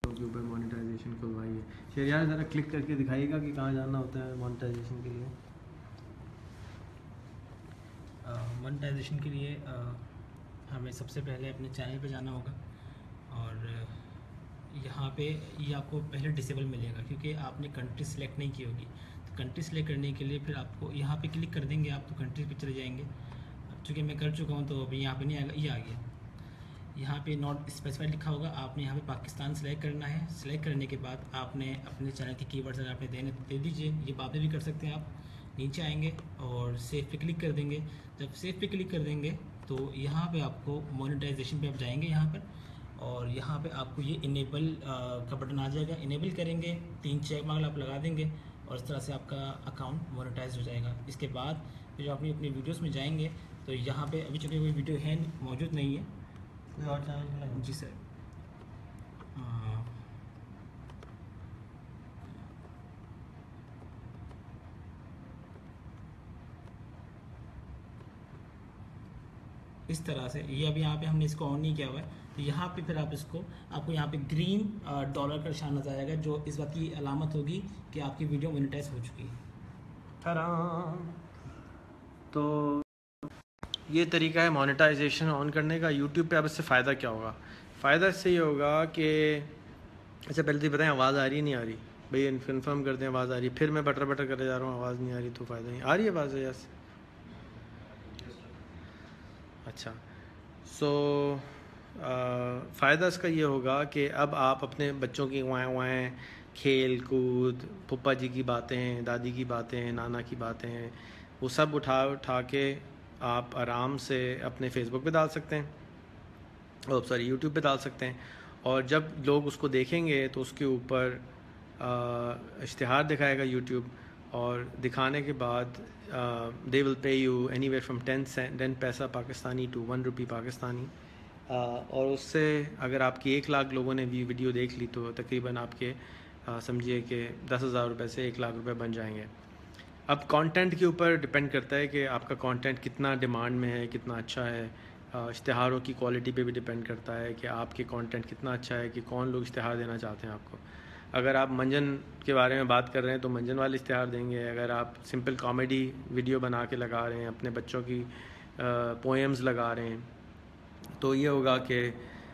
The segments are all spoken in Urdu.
کے اوپر مانیٹائزیشن کھلوائی ہے. شہریار ذرا کلک کر کے دکھائیے گا کہ کہاں جانا ہوتا ہے مانیٹائزیشن کے لیے. مانیٹائزیشن کے لیے ہمیں سب سے پہلے اپنے چینل پہ جانا ہوگا اور یہاں پہ یہ آپ کو پہلے ڈسیبل ملے گا کیونکہ آپ نے کنٹری سلیکٹ نہیں کی ہوگی. تو کنٹری سلیکٹ کرنے کے لیے پھر آپ کو یہاں پہ کلک کر دیں گے آپ تو کنٹری پہ چلے جائیں گے. اب چونکہ میں کر چکا ہوں تو ابھی یہاں پہ نہیں آئے گا, یہ آ گیا. یہاں پہ ناٹ اسپیسیفائڈ لکھا ہوگا, آپ نے یہاں پہ پاکستان سلیکٹ کرنا ہے. سلیکٹ کرنے کے بعد آپ نے اپنے چینل کے کی ورڈز اگر آپ نے دے دیجیے. یہ بعد میں بھی کر سکتے ہیں آپ. نیچے آئیں گے اور سیو پہ کلک کر دیں گے. جب سیو پہ کلک کر دیں گے تو یہاں پہ آپ کو مانیٹائزیشن پہ آپ جائیں گے یہاں پر, اور یہاں پہ آپ کو یہ انیبل کا بٹن آ جائے گا. انیبل کریں گے, 3 چیک مارک آپ لگا دیں گے اور اس طرح سے آپ کا اکاؤنٹ مانیٹائز ہو جائے گا. اس کے بعد پھر آپ اپنی ویڈیوز میں جائیں گے تو یہاں پہ ابھی چونکہ کوئی ویڈیو ہے موجود نہیں ہے. کوئی اور چینل کھلا ہے؟ جی سر, اس طرح سے یہ ابھی یہاں پہ ہم نے اس کو آن نہیں کیا ہوا ہے. تو یہاں پہ پھر آپ کو یہاں پہ گرین ڈالر کا نشان نظر آئے گا جو اس بات کی علامت ہوگی کہ آپ کی ویڈیو مونیٹائز ہو چکی ہے. تو یہ طریقہ ہے مانیٹائزیشن آن کرنے کا. یوٹیوب پہ اب اس سے فائدہ کیا ہوگا؟ فائدہ اس سے یہ ہوگا کہ اچھا پہلے تو بتائیں آواز آ رہی نہیں آ رہی؟ بھئی کنفرم کر دیں آواز آ رہی. پھر میں بٹر بٹر کرے جا رہا ہوں, آواز نہیں آ رہی تو فائدہ نہیں. آ رہی ہے آواز؟ یس. اچھا, سو فائدہ اس کا یہ ہوگا کہ اب آپ اپنے بچوں کی وائیں کھیل کود, پھپھا جی کی باتیں, دادی کی باتیں, نانا کی باتیں, وہ سب اٹھا کے آپ آرام سے اپنے فیس بک پہ ڈال سکتے ہیں, یوٹیوب پہ ڈال سکتے ہیں. اور جب لوگ اس کو دیکھیں گے تو اس کے اوپر اشتہار دکھائے گا یوٹیوب, اور دکھانے کے بعد they will pay you anywhere from 10 پیسہ پاکستانی ٹو 1 روپی پاکستانی. اور اس سے اگر آپ کی 1 لاکھ لوگوں نے ویڈیو دیکھ لی تو تقریباً آپ کے سمجھیے کہ 10,000 روپے سے 1 لاکھ روپے بن جائیں گے. اب کانٹینٹ کے اوپر ڈپینڈ کرتا ہے کہ آپ کا کانٹینٹ کتنا ڈیمانڈ میں ہے, کتنا اچھا ہے. اشتہاروں کی کوالٹی پہ بھی ڈپینڈ کرتا ہے کہ آپ کے کانٹینٹ کتنا اچھا ہے, کہ کون لوگ اشتہار دینا چاہتے ہیں آپ کو. اگر آپ منجن کے بارے میں بات کر رہے ہیں تو منجن والے اشتہار دیں گے. اگر آپ سمپل کامیڈی ویڈیو بنا کے لگا رہے ہیں, اپنے بچوں کی پوئمز لگا رہے ہیں, تو یہ ہوگا کہ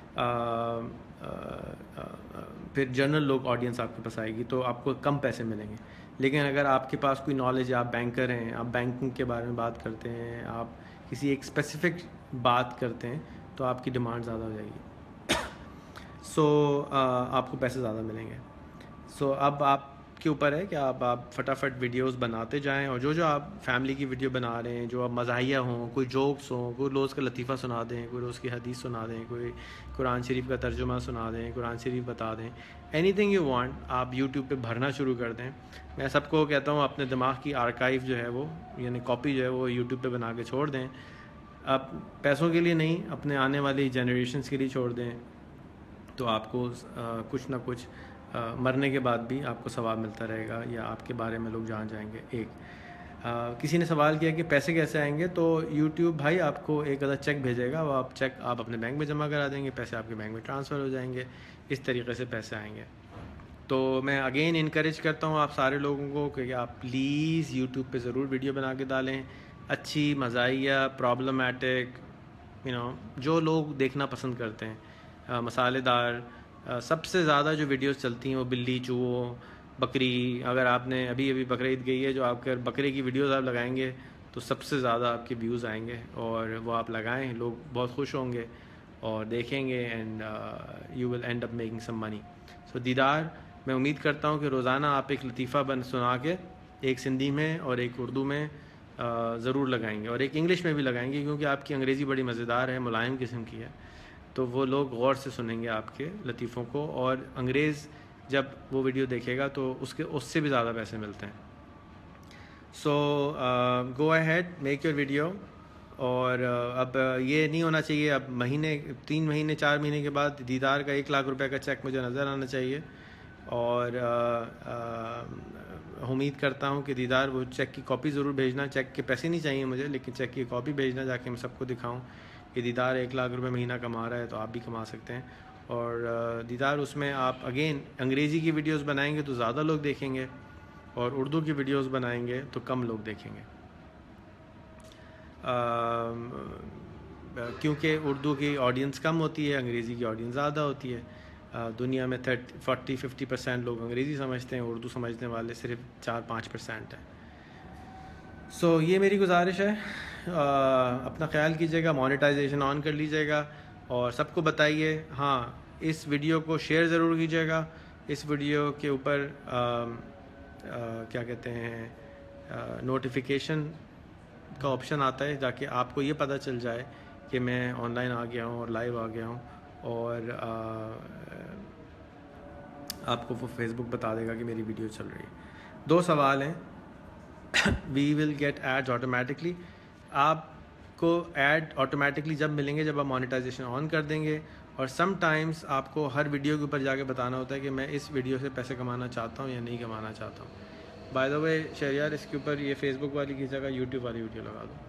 پھر جنرل لوگ آڈینس آپ کے پاس آئے گی تو آپ کو کم پیسے ملیں گے. لیکن اگر آپ کے پاس کوئی نالج ہے, آپ بینکر ہیں, آپ بینکنگ کے بارے میں بات کرتے ہیں, آپ کسی ایک اسپیسیفک بات کرتے ہیں تو آپ کی ڈیمانڈ زیادہ ہو جائے گی. سو آپ کو پیسے زیادہ ملیں گے. سو اب آپ کے اوپر ہے کہ آپ فٹافٹ ویڈیوز بناتے جائیں, اور جو آپ فیملی کی ویڈیو بنا رہے ہیں, جو آپ مزاحیہ ہوں, کوئی جوکس ہوں, کوئی روز کا لطیفہ سنا دیں, کوئی روز کی حدیث سنا دیں, کوئی قرآن شریف کا ترجمہ سنا دیں, قرآن شریف بتا دیں, اینی تھنگ یو وانٹ, آپ یوٹیوب پہ بھرنا شروع کر دیں. میں سب کو کہتا ہوں اپنے دماغ کی آرکائیو جو ہے وہ, یعنی کاپی جو ہے وہ یوٹیوب پہ بنا کے چھوڑ دیں. آپ پیسوں کے لیے نہیں, اپنے آنے والی جنریشنز کے لیے چھوڑ دیں, تو آپ کو کچھ نہ کچھ مرنے کے بعد بھی آپ کو ثواب ملتا رہے گا, یا آپ کے بارے میں لوگ جان جائیں گے. کسی نے سوال کیا کہ پیسے کیسے آئیں گے, تو یوٹیوب بھائی آپ کو ایک آدھا چیک بھیجے گا, وہ آپ اپنے بینک میں جمع کرا دیں گے, پیسے آپ کے بینک میں ٹرانسفر ہو جائیں گے. اس طریقے سے پیسے آئیں گے. تو میں اگین انکریج کرتا ہوں آپ سارے لوگوں کو کہ آپ پلیز یوٹیوب پہ ضرور ویڈیو بنا کے ڈالیں, اچھی, مزاحیہ, پرابلمیٹک, جو لوگ دیکھنا پسند کرتے ہیں, مسالے دار. سب سے زیادہ جو ویڈیوز چلتی ہیں وہ بلی, چوہوں, بکری. اگر آپ نے ابھی بقرعید گئی ہے, جو آپ کے بکرے کی ویڈیوز آپ لگائیں گے تو سب سے زیادہ آپ کے ویوز آئیں گے, اور وہ آپ لگائیں, لوگ بہت خوش ہوں گے اور دیکھیں گے, and you will end up making some money. So Deedar, میں امید کرتا ہوں کہ روزانہ آپ ایک لطیفہ سنا کے, ایک سندھی میں اور ایک اردو میں ضرور لگائیں گے, اور ایک انگلش میں بھی لگائیں گے, کیونکہ آپ کی انگریزی بڑی مزیدار ہے, ملائم قسم کی ہے, تو وہ لوگ غور سے سنیں گے آپ کے لطیفوں کو. اور انگریز جب وہ ویڈیو دیکھے گا تو اس سے بھی زیادہ پیسے ملتے ہیں. So go ahead, make your video. اور اب یہ نہیں ہونا چاہیے, اب 3 مہینے 4 مہینے کے بعد دیدار کا 1 لاکھ روپے کا چیک مجھے نظر آنا چاہیے. اور امید کرتا ہوں کہ دیدار وہ چیک کی کاپی ضرور بھیجنا. چیک کے پیسے نہیں چاہیے مجھے, لیکن چیک کی کاپی بھیجنا, جا کے میں سب کو دکھاؤں کہ دیدار 1 لاکھ روپے مہینہ کما رہا ہے, تو آپ بھی کما سکتے ہیں. اور دیدار اس میں آپ اگین انگریزی کی ویڈیوز بنائیں گے تو زیادہ لوگ دیکھیں گے، اور اردو کی ویڈیوز بنائیں گے تو کم لوگ دیکھیں گے، کیونکہ اردو کی آڈینس کم ہوتی ہے، انگریزی کی آڈینس زیادہ ہوتی ہے۔ دنیا میں 40-50% لوگ انگریزی سمجھتے ہیں، اردو سمجھنے والے صرف 4-5% ہیں۔ سو یہ میری گزارش ہے، اپنا خیال کیجیے گا، مانیٹائزیشن آن کر لیجیے گا، اور سب کو بتائیے۔ ہاں، اس ویڈیو کو شیئر ضرور کیجیے گا، اس ویڈیو کے اوپر کیا کہتے ہیں نوٹیفیکیشن کا آپشن آتا ہے، تاکہ آپ کو یہ پتہ چل جائے کہ میں آن لائن آ گیا ہوں اور لائیو آ گیا ہوں، اور آپ کو وہ فیس بک بتا دے گا کہ میری ویڈیو چل رہی ہے۔ 2 سوال ہیں، we will get ads automatically, آپ کو ایڈ آٹومیٹکلی جب ملیں گے جب آپ مانیٹائزیشن آن کر دیں گے، اور سم ٹائمز آپ کو ہر ویڈیو کے اوپر جا کے بتانا ہوتا ہے کہ میں اس ویڈیو سے پیسے کمانا چاہتا ہوں یا نہیں کمانا چاہتا ہوں۔ بائی دا وے شہریار، اس کے اوپر یہ فیس بک والی کی جگہ یوٹیوب والی ویڈیو لگا دو۔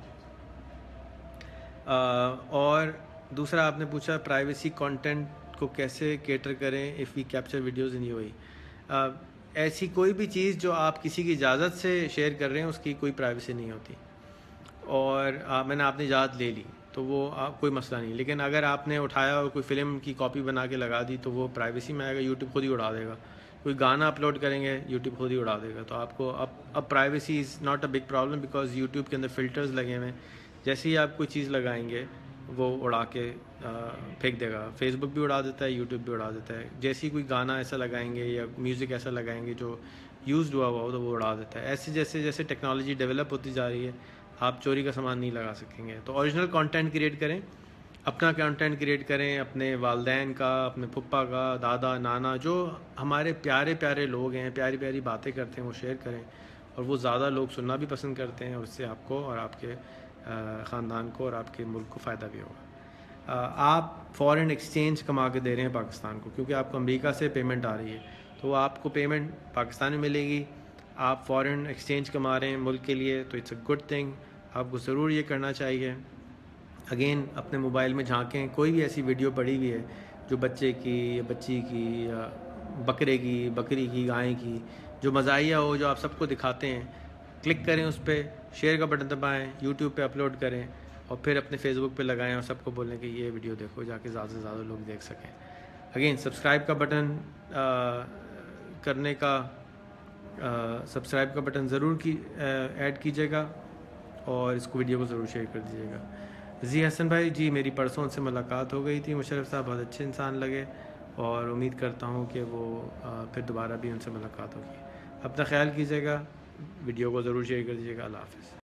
اور دوسرا آپ نے پوچھا پرائیویسی کانٹینٹ کو کیسے کیٹر کریں if we capture videos in UAE۔ ایسی کوئی بھی چیز جو آپ کسی کی اجازت سے شیئر کر رہے ہیں اس کی کوئی پرائیویسی نہیں ہوتی، اور میں نے آپ نے اجازت لے لی تو وہ کوئی مسئلہ نہیں، لیکن اگر آپ نے اٹھایا اور کوئی فلم کی کاپی بنا کے لگا دی تو وہ پرائیویسی میں آئے گا، یوٹیوب خود ہی اڑا دے گا۔ کوئی گانا اپلوڈ کریں گے یوٹیوب خود ہی اڑا دے گا، تو آپ کو اب privacy is not a big problem, because YouTube کے اندر فلٹرز لگے ہوئے ہیں، جیسے ہی آپ کوئی چیز لگائیں گے وہ اڑا کے پھینک دے گا۔ فیس بک بھی اڑا دیتا ہے، یوٹیوب بھی اڑا دیتا ہے، جیسے ہی کوئی گانا ایسا لگائیں گے یا میوزک ایسا لگائیں گے جو یوزڈ ہوا ہو تو وہ اڑا دیتا ہے۔ ایسے جیسے جیسے ٹیکنالوجی ڈیولپ ہوتی جا رہی ہے آپ چوری کا سامان نہیں لگا سکیں گے۔ تو اوریجنل کانٹینٹ کریٹ کریں، اپنا کانٹینٹ کریٹ کریں، اپنے والدین کا، اپنے پھپھا کا، دادا نانا، جو ہمارے پیارے پیارے لوگ ہیں، پیاری پیاری باتیں کرتے ہیں، وہ شیئر کریں، اور وہ زیادہ لوگ سننا بھی پسند کرتے ہیں، اور اس سے آپ کو اور آپ کے خاندان کو اور آپ کے ملک کو فائدہ بھی ہوگا۔ آپ فارن ایکسچینج کما کے دے رہے ہیں پاکستان کو، کیونکہ آپ کو امریکہ سے پیمنٹ آ رہی ہے تو وہ آپ کو پیمنٹ پاکستان میں ملے گی، آپ فارن ایکسچینج کما رہے ہیں ملک کے لیے تو اٹس اے گڈ تھنگ، آپ کو ضرور یہ کرنا چاہیے۔ اگین اپنے موبائل میں جھانکیں، کوئی بھی ایسی ویڈیو پڑی ہوئی ہے جو بچے کی یا بچی کی یا بکرے کی، بکری کی، گائے کی، جو مزاحیہ ہو، جو آپ سب کو دکھاتے ہیں، کلک کریں اس پہ، شیئر کا بٹن دبائیں، یوٹیوب پہ اپلوڈ کریں، اور پھر اپنے فیس بک پہ لگائیں اور سب کو بولیں کہ یہ ویڈیو دیکھو، جا کے زیادہ سے زیادہ لوگ دیکھ سکیں۔ اگین سبسکرائب کا بٹن کرنے کا سبسکرائب کا بٹن ضرور ایڈ کیجیے گا، اور اس کو ویڈیو کو ضرور شیئر کر دیجیے گا۔ جی حسن بھائی، جی میری پرسوں سے ملاقات ہو گئی تھی، مشرف صاحب بہت اچھے انسان لگے، اور امید کرتا ہوں کہ وہ پھر دوبارہ بھی ان سے ملاقات ہوگی۔ اپنا خیال کیجیے گا، ویڈیو کو ضرور شیئر کر دیجیے گا۔ اللہ حافظ۔